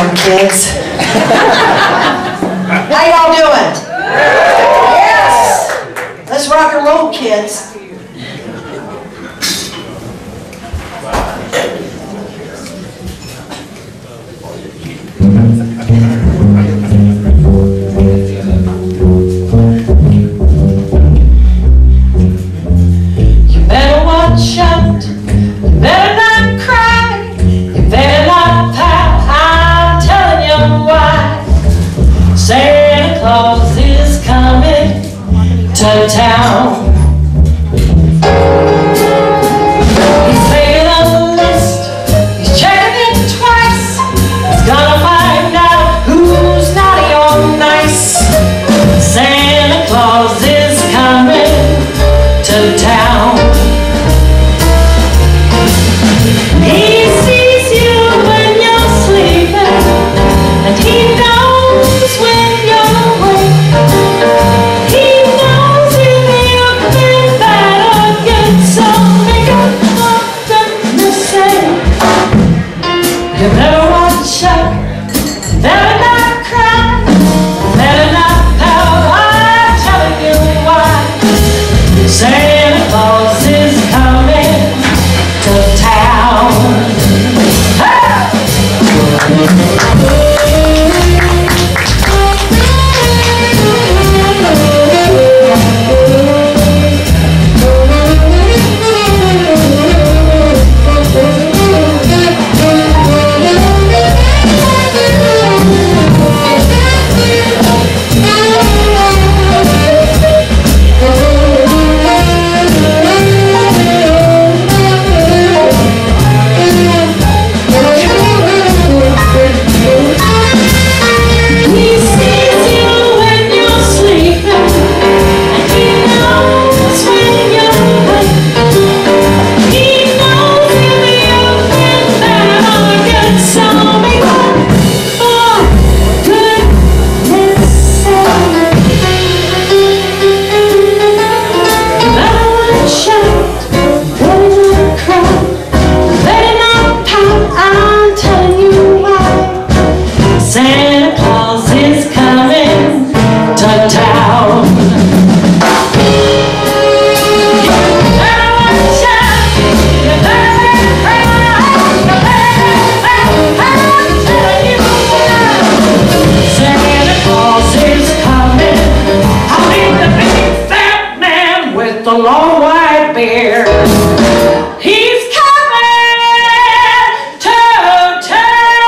young kids. How y'all doing? Yes! Let's rock and roll, kids. You better watch out. You better not cry. You better not pout. I'm telling you why. Santa Claus is coming to town. He's making a list. He's checking it twice. He's gonna find out who's naughty or nice. Santa Claus is coming to town. He sees you when you're sleeping, and he knows when you're awake. He knows if you've been bad or good, so make up for goodness sake. You better watch out, better not cry, better not pout. I'm telling you why. Santa Claus is coming to town. Santa Claus is coming to town. You better watch out. You better cry. You better I'm telling you now. Santa Claus is coming. I mean the big fat man with the long white beard. He's coming to town.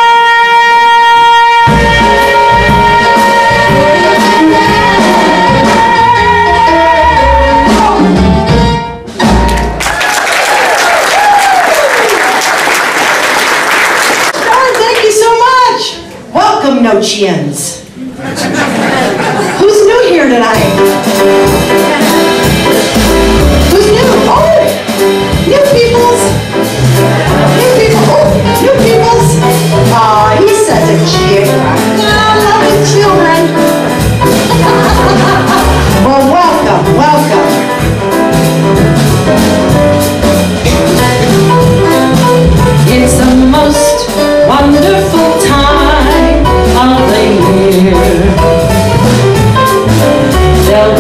Welcome, Nochians. Who's new here tonight? Who's new? Oh, new peoples. New people. Oh, new peoples. Aw, he's such a cute. I love his children. Well, welcome, welcome. It's the most wonderful time of the year. There'll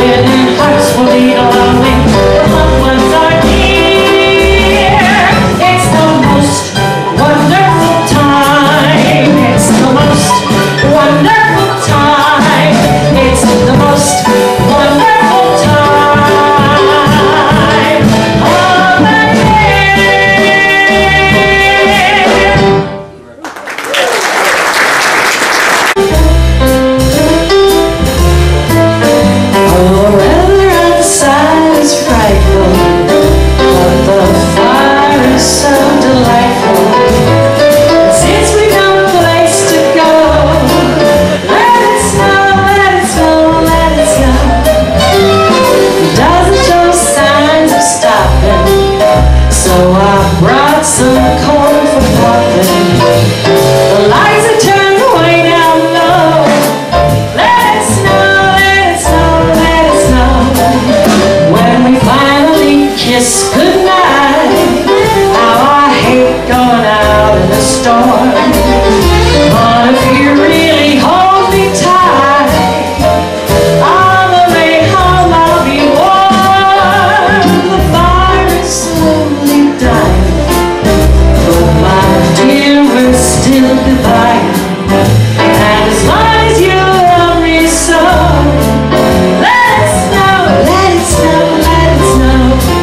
Willing hearts will lead along when loved ones are near. It's the most wonderful time. It's the most wonderful time. It's the most wonderful time of the year. Oh, weather outside is frightful, but the fire is so delightful. Since we've no place to go, let it snow, let it snow, let it snow. It doesn't show signs of stopping, so I brought some corn for popping. The lights are turned way down low. Let it snow, let it snow, let it snow. When we finally kiss goodnight, how I hate going out in the storm. But if you really hold me tight, on the way home I'll be warm. The fire is slowly dying, but my dear, we'll still be buying. And as long as you love me so, let it snow, let it snow, let it snow.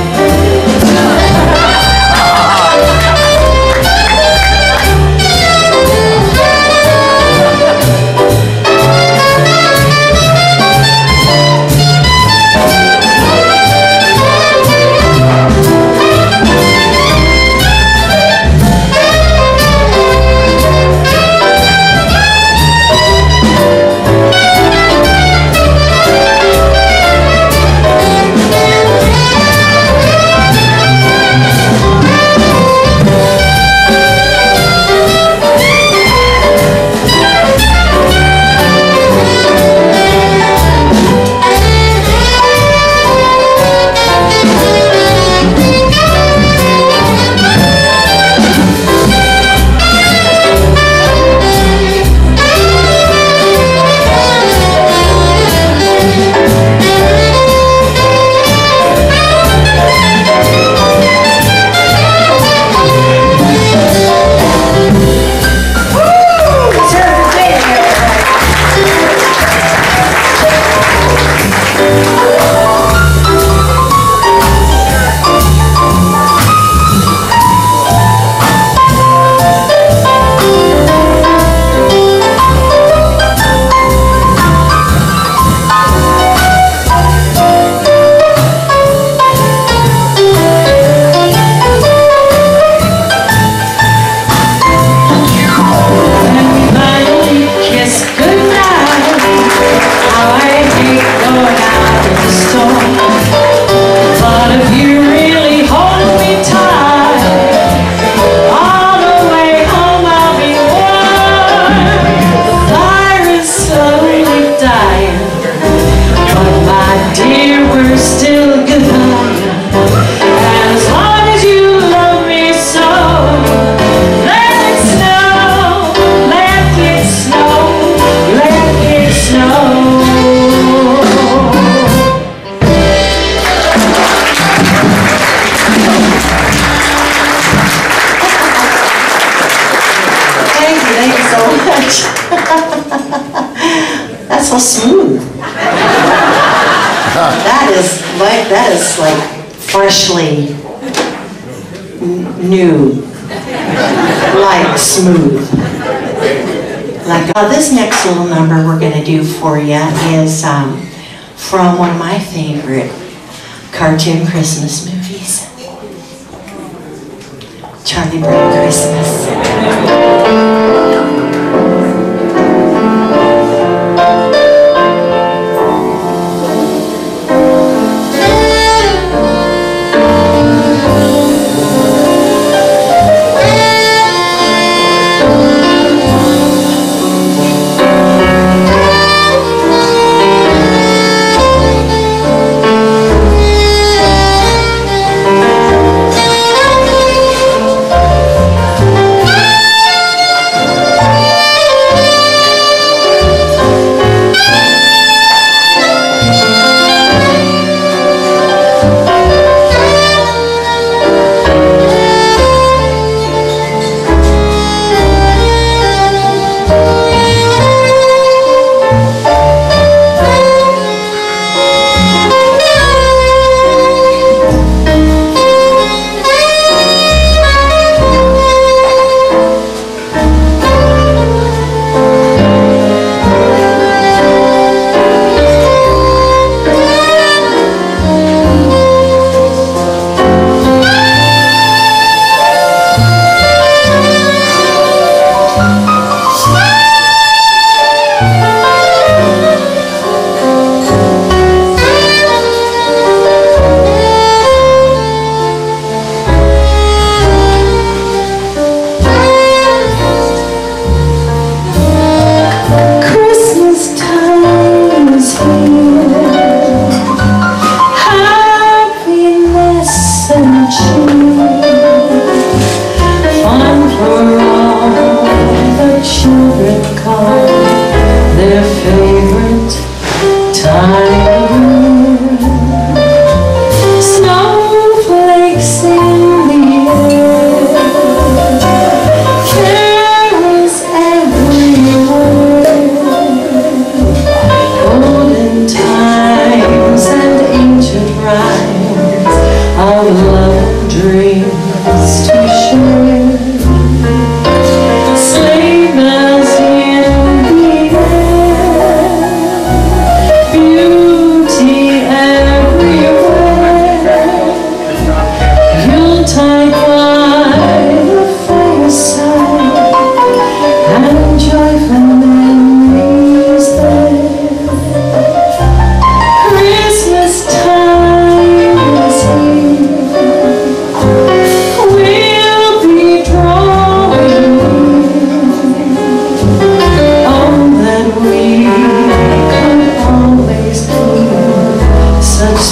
That's so smooth. That is like freshly new, like smooth. Like this next little number we're going to do for you is from one of my favorite cartoon Christmas movies, Charlie Brown Christmas.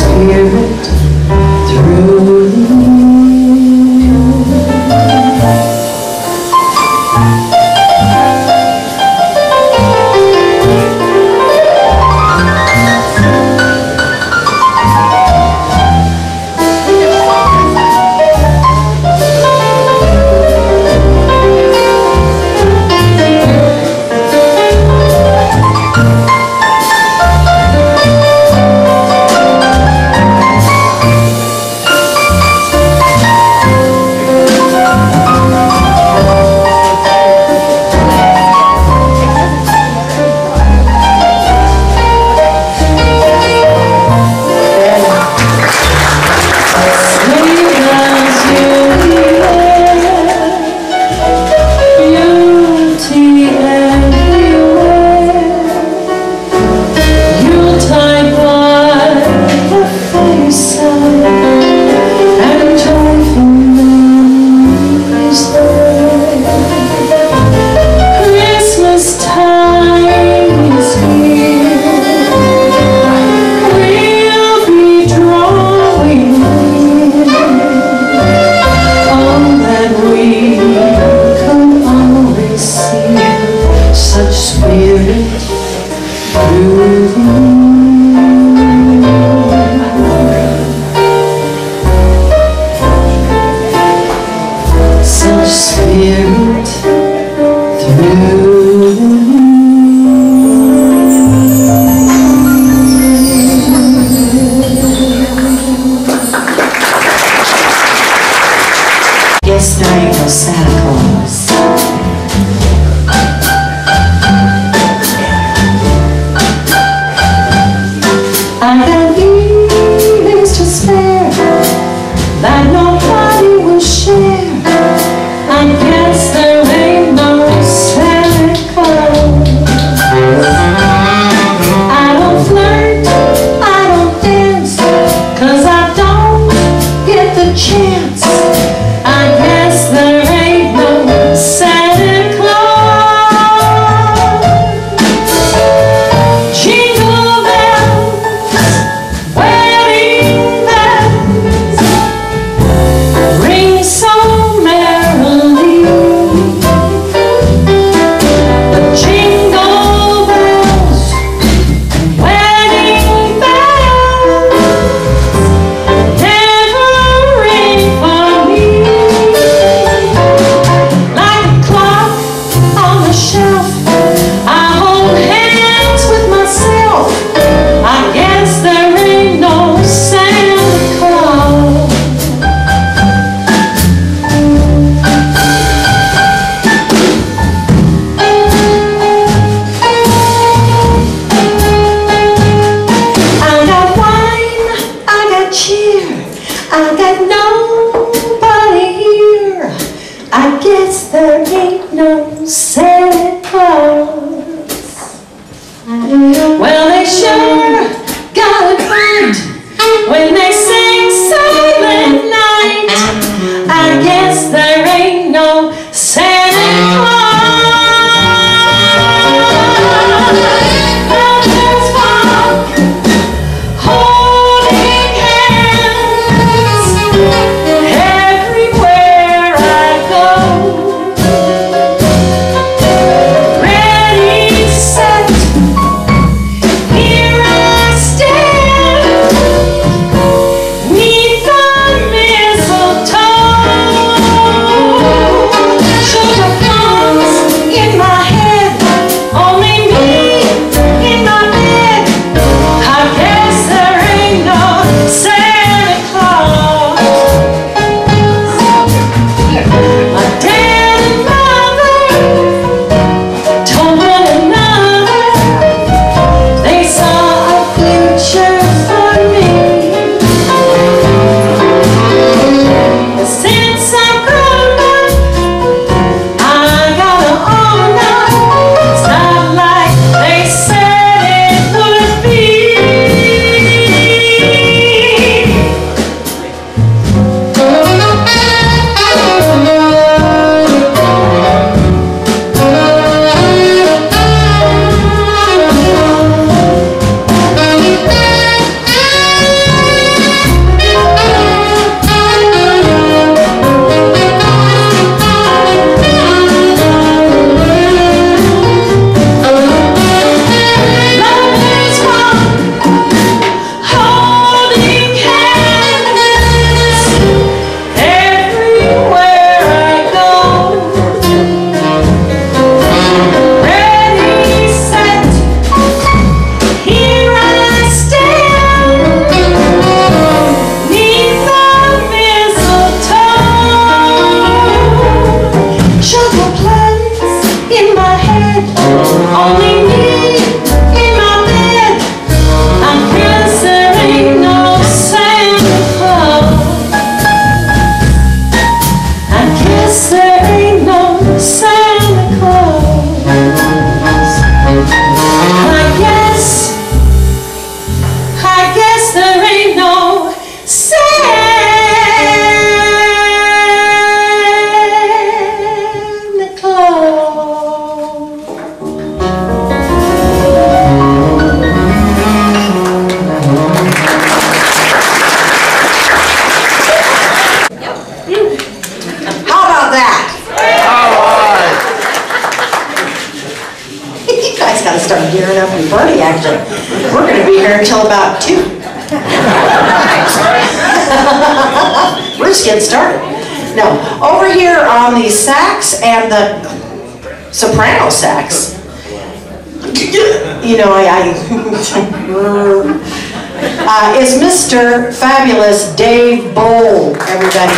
spirit through the years. Yes, now you know Santa Claus. I got evenings to spare that nobody will share. I guess there ain't no Santa Claus. I don't flirt, I don't dance, 'cause I don't get the chance. I guess there ain't no Santa Claus. Jingle bells, wedding bells, ring so merrily. The jingle bells, wedding bells, never ring for me. Like a clock on the shelf, I hold hands with myself. I guess there ain't no Santa Claus. I got wine, I got cheer, I got nobody here. I guess there ain't no Santa Claus. Well, they sure got it right when they sing Silent Night. I guess there ain't no Santa Claus. Others walk holding hands everywhere I go. there till about 2. We're just getting started. No, over here on the sax and the soprano sax, you know, is Mr. Fabulous Dave Bohl, everybody.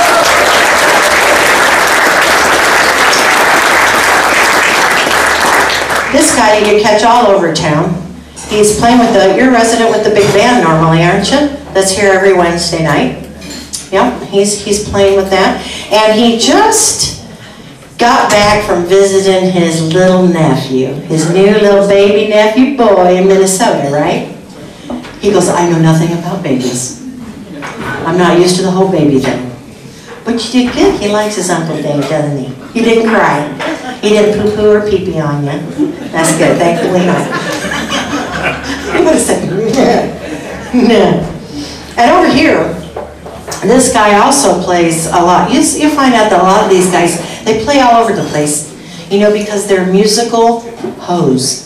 This guy you can catch all over town. He's playing with you're a resident with the big band normally, aren't you? That's here every Wednesday night. Yep, he's playing with that. And he just got back from visiting his little nephew, his new little baby nephew boy in Minnesota, right? He goes, I know nothing about babies. I'm not used to the whole baby thing. But you did good. He likes his Uncle Dave, doesn't he? He didn't cry. He didn't poo-poo or pee-pee on you. That's good. Thankfully not. I'm going to say, no. And over here, this guy also plays a lot. You'll find out that a lot of these guys, they play all over the place, you know, because they're musical hoes.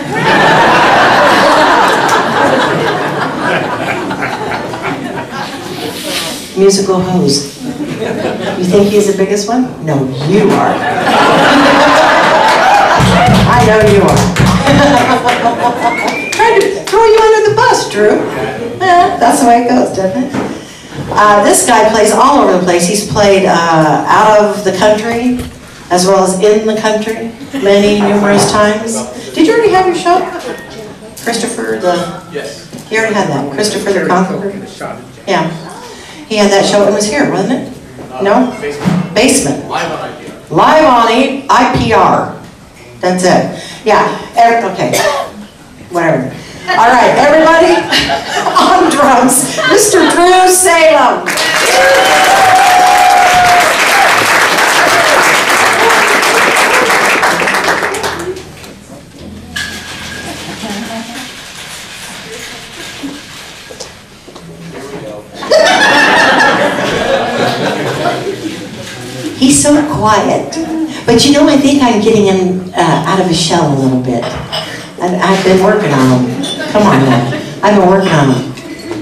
Musical hoes. You think he's the biggest one? No, you are. I know you are. Trying to throw you under the bus, Drew. That's the way it goes, doesn't it? This guy plays all over the place. He's played out of the country as well as in the country numerous times. Did you already have your show? Christopher the... Yes. You already had that. Christopher the Conqueror? Yeah. He had that show. It was here, wasn't it? No? Basement. Live on IPR. Live on IPR. That's it. Yeah. Okay. Whatever. All right, everybody, on drums, Mr. Drew Salem. He's so quiet. But you know, I think I'm getting him out of his shell a little bit. I've been working on him. Come on now. I've been working on him.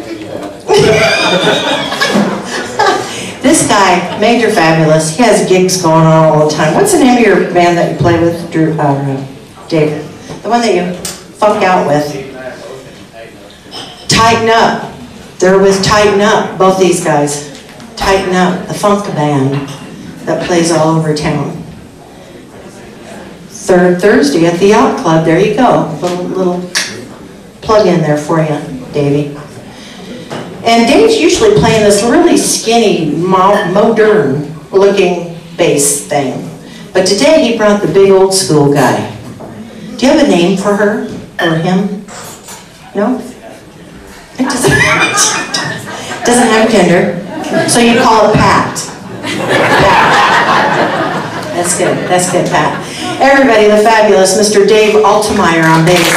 This guy, Major Fabulous, he has gigs going on all the time. What's the name of your band that you play with, Drew, David? The one that you funk out with? Tighten Up. They're with Tighten Up, both these guys. Tighten Up, the funk band that plays all over town. Third Thursday at the Yacht Club. There you go. Little plug in there for you, Davey. And Dave's usually playing this really skinny, modern looking bass thing. But today he brought the big old school guy. Do you have a name for her or him? No? It doesn't have gender. So you call it Pat. Pat. That's good. That's good, Pat. Everybody, the fabulous Mr. Dave Altemeyer on bass.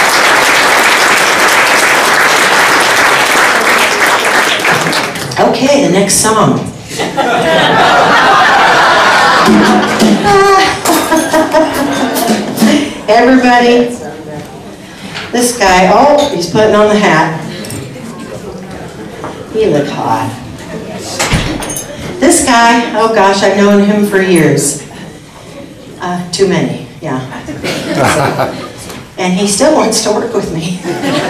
Okay, the next song. Everybody, this guy, oh, he's putting on the hat. He look hot. This guy, oh gosh, I've known him for years. Too many, yeah. And he still wants to work with me.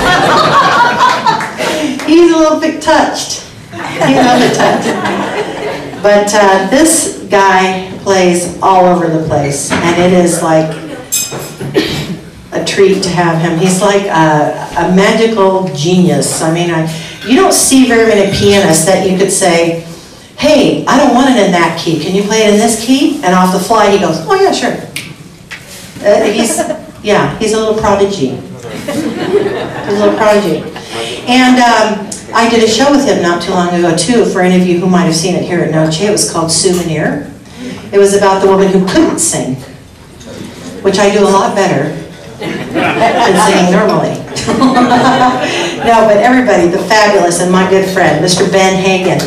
He's a little bit touched. He's a little bit touched. But this guy plays all over the place, and it is like a treat to have him. He's like a magical genius. I mean, you don't see very many pianists that you could say, hey, I don't want it in that key. Can you play it in this key? And off the fly, he goes, oh yeah, sure. He's a little prodigy. He's a little prodigy. And I did a show with him not too long ago, too, for any of you who might have seen it here at Noche. It was called Souvenir. It was about the woman who couldn't sing, which I do a lot better than singing normally. No, but everybody, the fabulous and my good friend, Mr. Ben Hagen.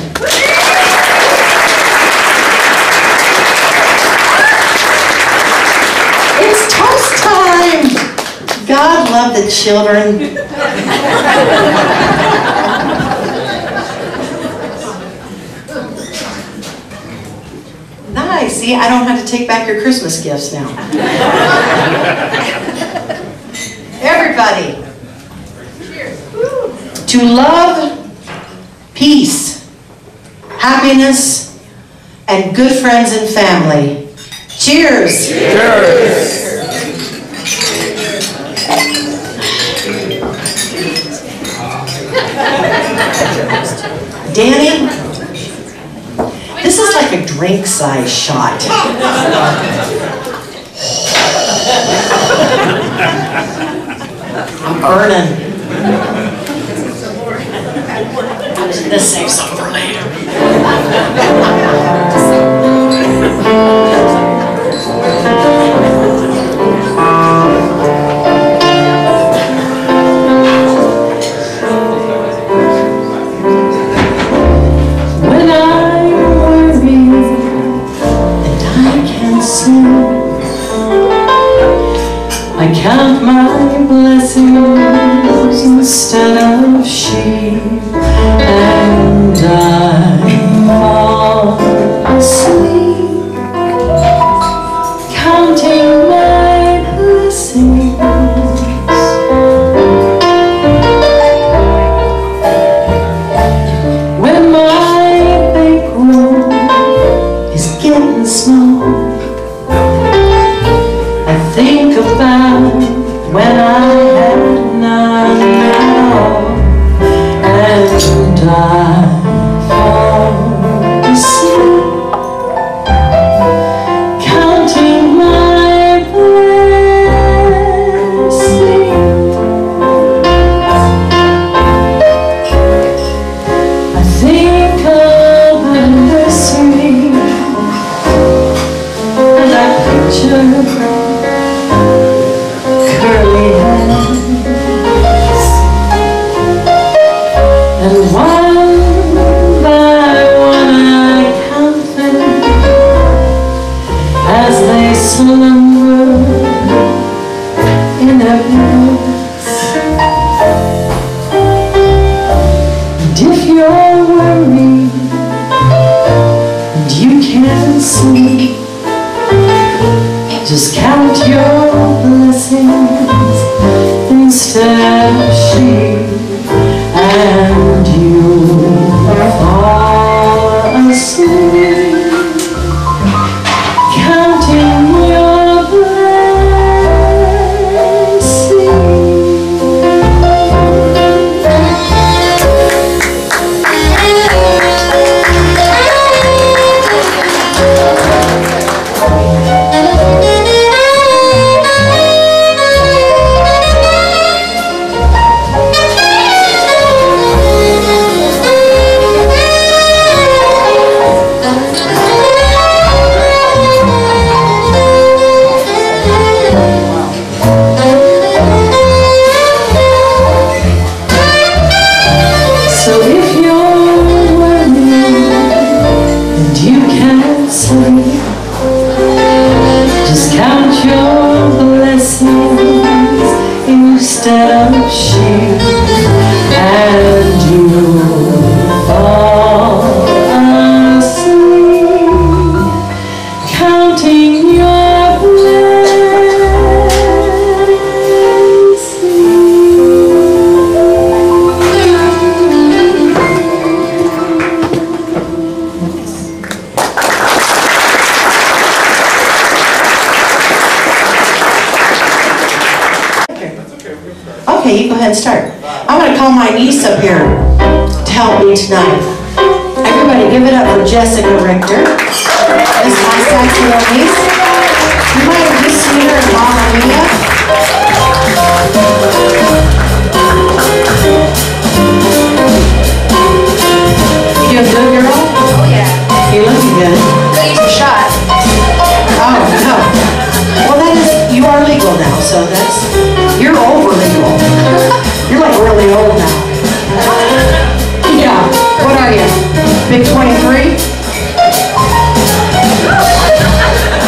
It's toast time! God love the children. Nice. See, I don't have to take back your Christmas gifts now. Everybody. Cheers. To love, peace, happiness, and good friends and family. Cheers. Cheers. Danny, this is like a drink-size shot. I'm burning. I'm just gonna save some for later. When I worry and I can't sleep, I count my blessings instead of sheep, and I fall asleep, counting my blessings. When my bankroll is getting small, I think about when I had none now, and I fall asleep, counting my blessings. I think of anniversary, and I picture curly hands, and one by one I count them as they slumber in their beds. And if you're worried and you can't sleep, just count your blessings instead of sheep, and you fall asleep, counting your instead of sheep, and you fall asleep, counting your Okay, you go ahead and start. I'm going to call my niece up here to help me tonight. Everybody give it up for Jessica Richter. This is my saxophone niece. You might have just seen her in Mamma Mia. You doing good, girl? Oh yeah. You're looking good. Could use a shot. Oh, no. Well, that is, you are legal now, so you're over legal. You're like really old now. Yeah, what are you? Big 23?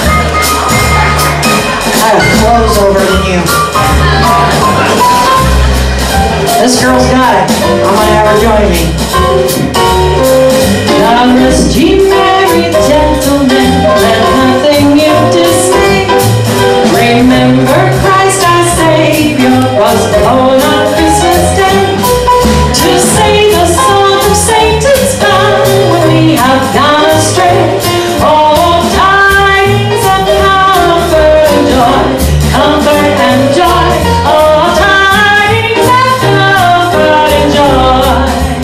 I have clothes over than you. join me. Doubtless ye married gentlemen, let nothing you dismay. Remember Christ our Savior was born on Christmas Day to save us all from Satan's power when we have gone astray. Oh, tidings of comfort and joy, comfort and joy. Oh, tidings of comfort and joy.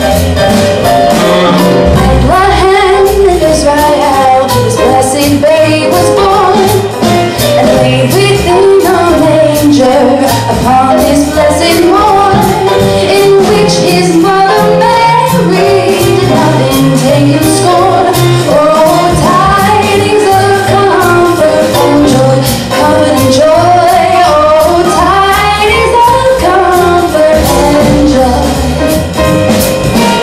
Bethlehem in Israel, this blessed babe was born, and laid within a manger upon this blessed morn, in which his mother Mary did nothing take in scorn. Oh, tidings of comfort and joy, comfort and joy. Oh, tidings of comfort and joy.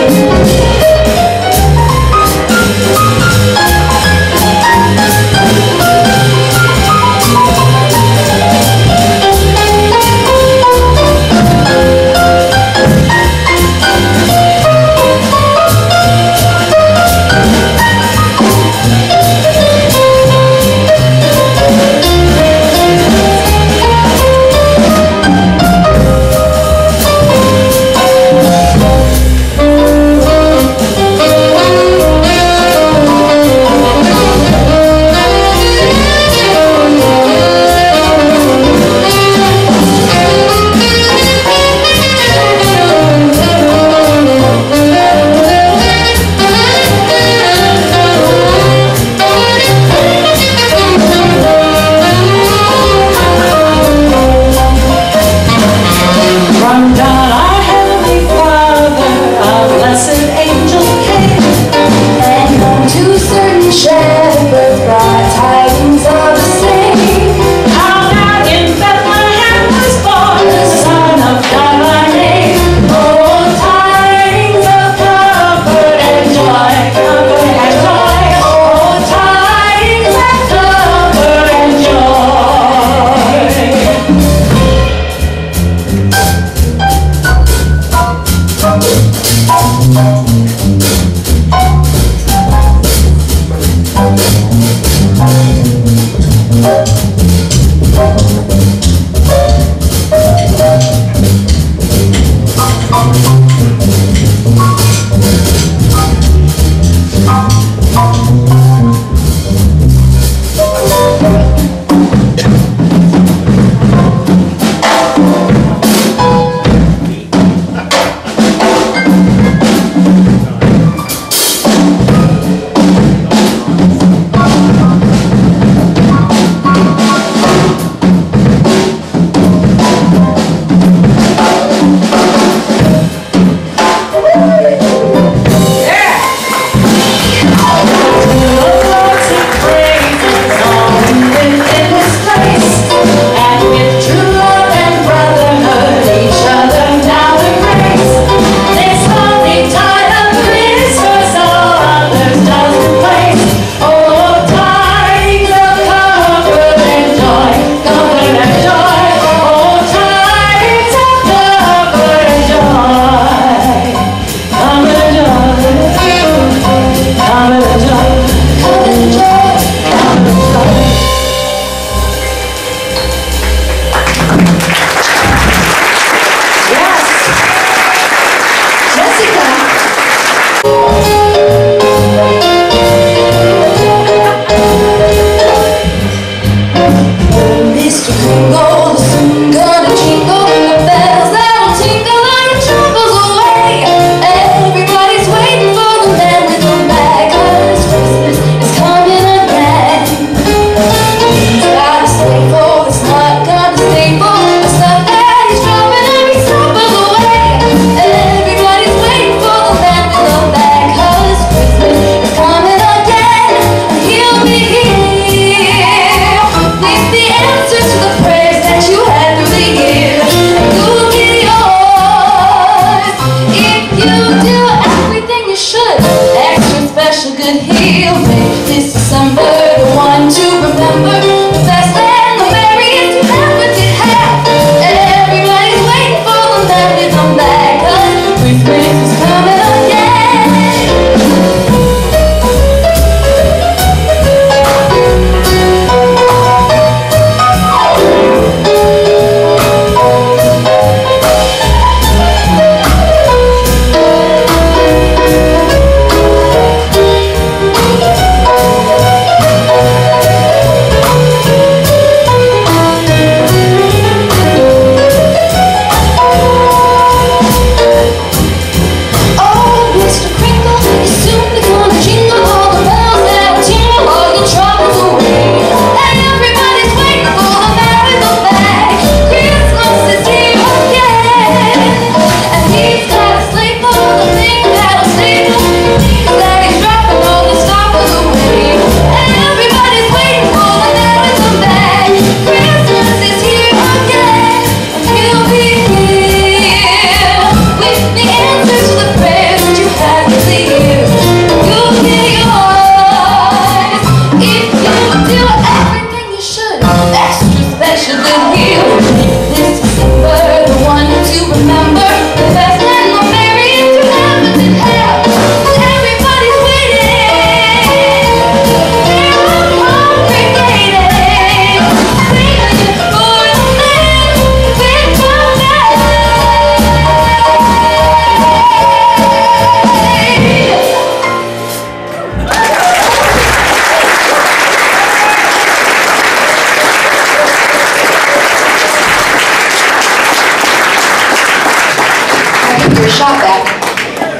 From God our Heavenly Father, our blessed angel came, And unto certain shepherds brought tidings of the same. how that in Bethlehem was born the Son of God by name. Oh, tidings of comfort and joy, comfort and joy. Oh, tidings of comfort and joy.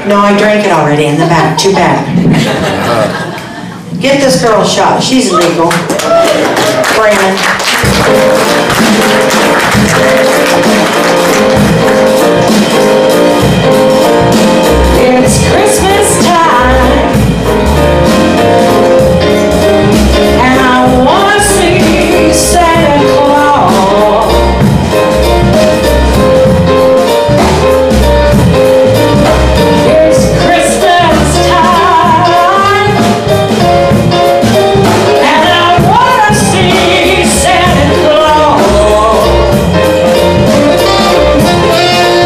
No, I drank it already in the back. Too bad. Get this girl a shot. She's legal. Brandon. It's Christmas time, and I wanna see Santa Claus. It's Christmas time, and I wanna see Santa Claus.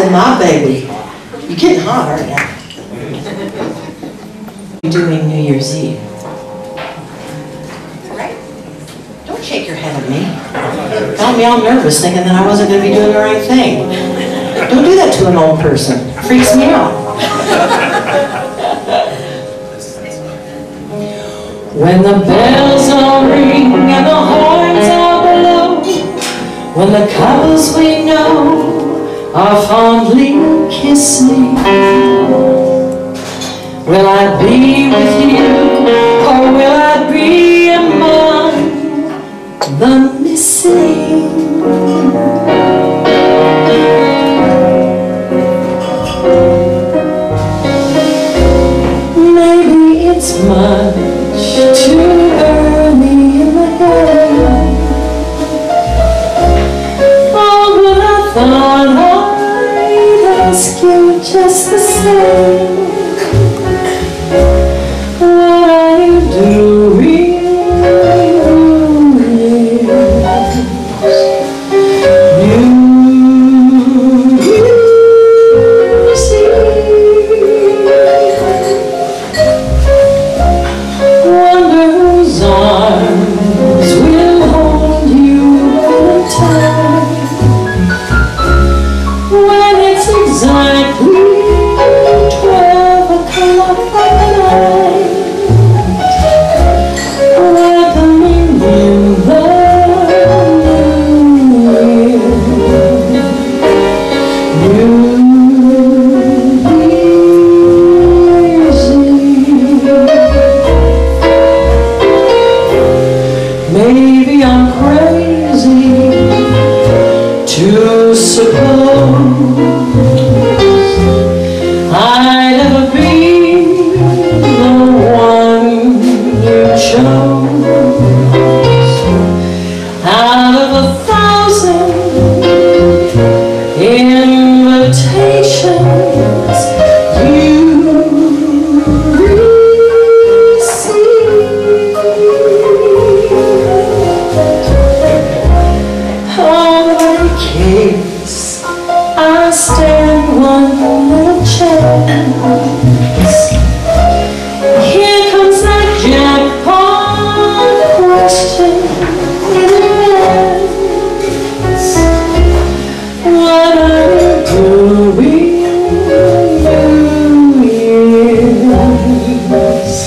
Oh, my baby. You're getting hot, aren't you? You're doing New Year's Eve. Right? Don't shake your head at me. Got me all nervous thinking that I wasn't going to be doing the right thing. Don't do that to an old person. It freaks me out. When the bells all ring and the horns all blow, when the couples we know are fondly kissing, will I be with you, or will I be among the missing? Maybe it's much too early in the day. Oh, but I thought I'd ask you just the same. What are you doing? Maybe I'm crazy to suppose I'd ever be the one you chose. Out of 1,000 invitations you case, I stand one little chance. Here comes that jackpot question in advance. What are you doing New Year's?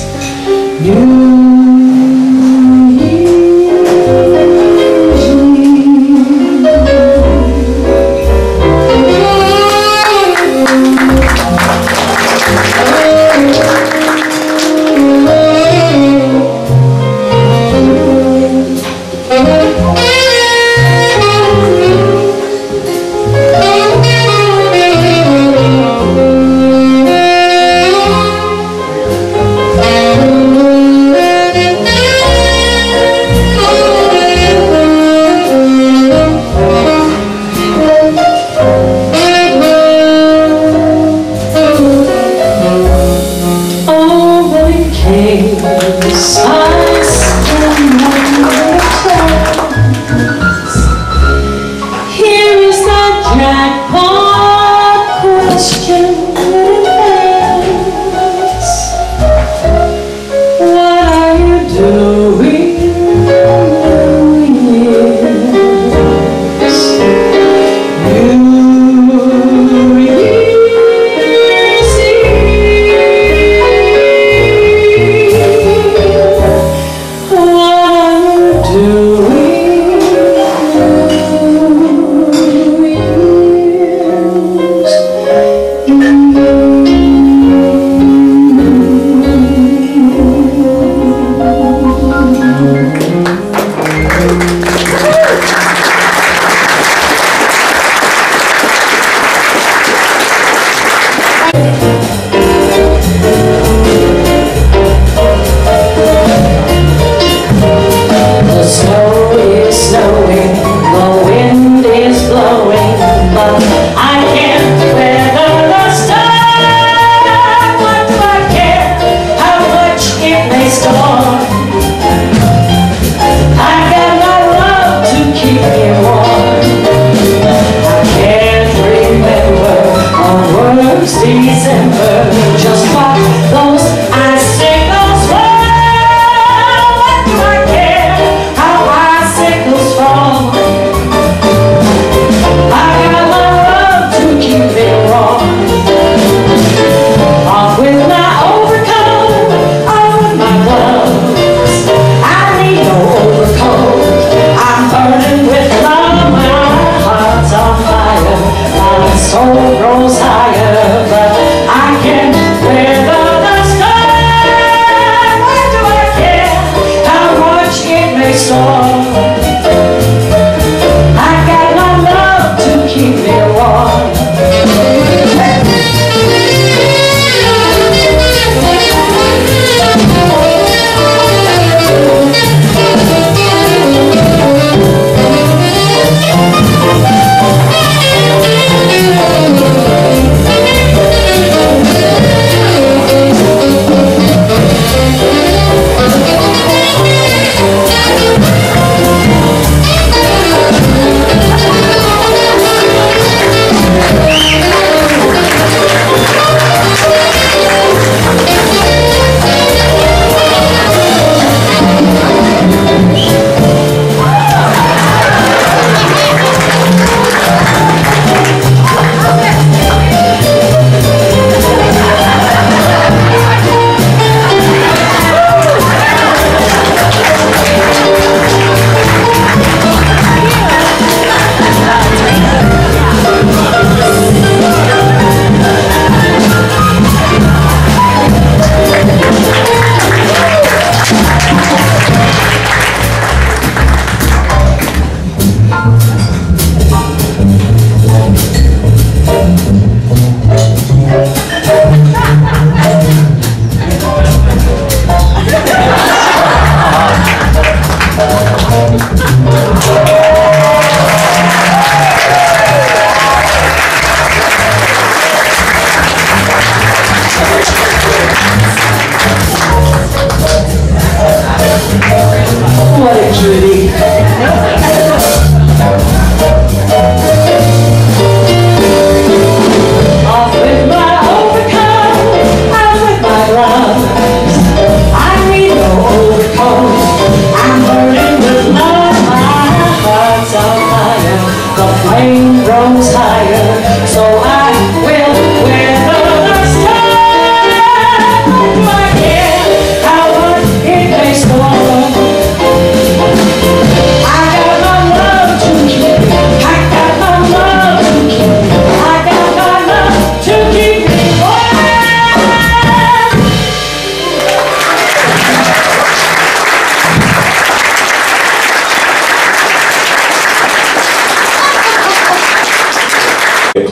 Here is that jackpot question in advance. What are you doing New Year's? New Year's Eve.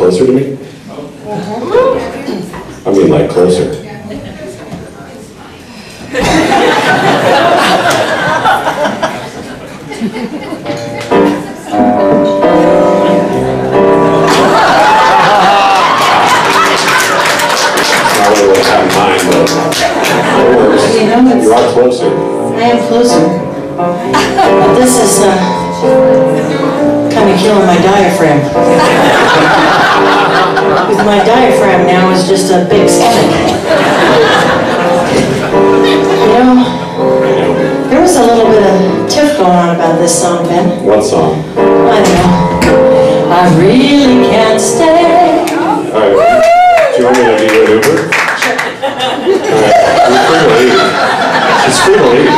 closer to me? I mean, like closer. You know, You are closer. I am closer. But this is kind of killing my diaphragm. Because my diaphragm now is just a big stomach. You know, there was a little bit of tiff going on about this song, Ben. What song? I don't know. I really can't stay. Alright. Do you want me to give you an Uber? Alright. You're free to leave. She's free to leave.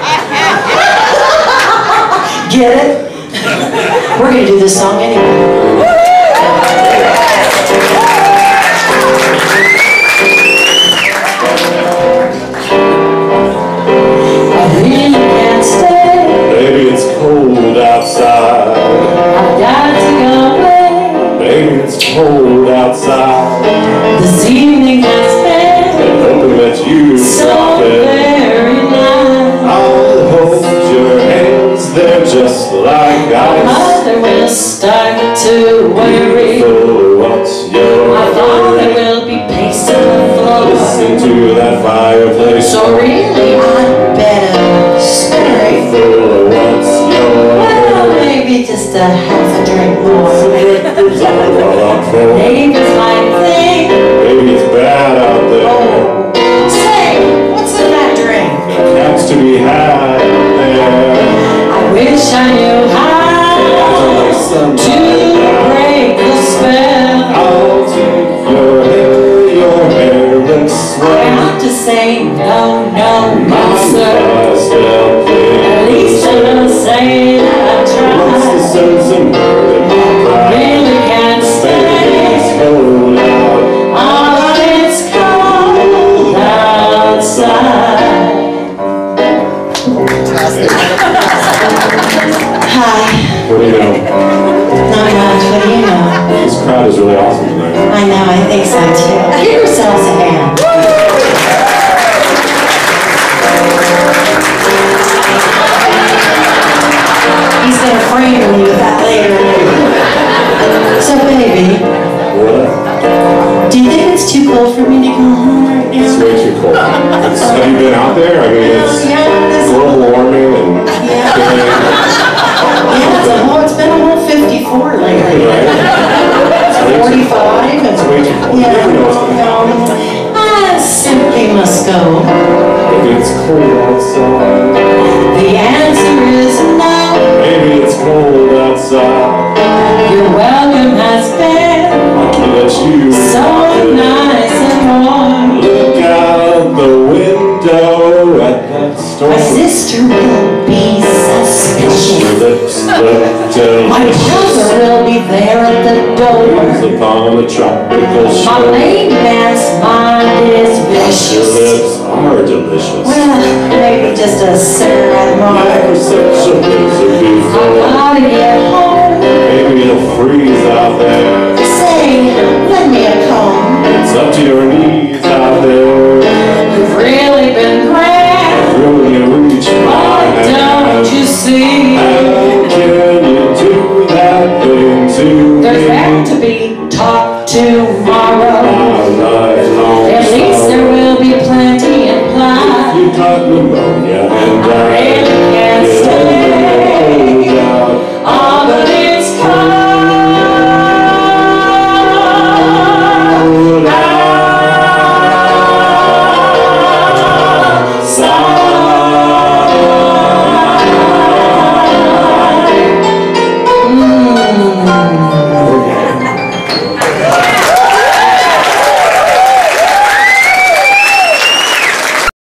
Get it? We're going to do this song anyway. I really can't stay. Baby, it's cold outside. I've got to go away. Baby, it's cold outside. This evening has been And hoping that you so drop it. very nice. I'll hold your hands, they're just like ice. Mother will start to worry. So what's your My father hurry? will be pacing the floor. Listen to that fireplace. So really, I'd better scurry. So what's your Well, hurry? maybe just a half a drink more. Is that what I'm for? Neighbors might think, Baby, it's bad out there. oh, say, what's in that drink? Cats to be had there. I wish I knew how to break the spell. I'll take your hair looks I swell. have to say no, no, no, sir. At At least I will say that I what's the tried. sense in burning my pride? Really can't Baby, stay. it's cold out. Oh, it's cold outside. Hi. What do you know? Not much. What do you know? This crowd is really awesome tonight. I know. I think so too. Give yourselves a hand. He's gonna frame me with that later. So, baby, What? do you think it's too cold for me to go home right It's now? way too cold. Have you been out there? I mean, it's Yeah, this- global warming and Yeah, it's been a whole 54 lately. right? 45 and It's way too cold. You yeah, never know what's going to happen. no, I simply must go. Maybe it's cold outside. The answer is no. Maybe it's cold outside. Your welcome has been Lucky that you so nice and warm. look out the window at that storm. My sister will be Your suspicious. lips look My delicious. brother will be there at the door. Upon a tropical My shore. lame man's mind is Your vicious. lips are delicious. Well, maybe just a cigarette My more. perception is a I before. gotta get home. Maybe it'll freeze out there. Say, lend me a comb. It's up to your knees out there. You've really been grand. Will you reach my Why don't hand? you see? How can you do that thing to There's me? bound to be talk tomorrow. My lifelong At least there sorrow. will be plenty implied. You got pneumonia and I really can't get stay.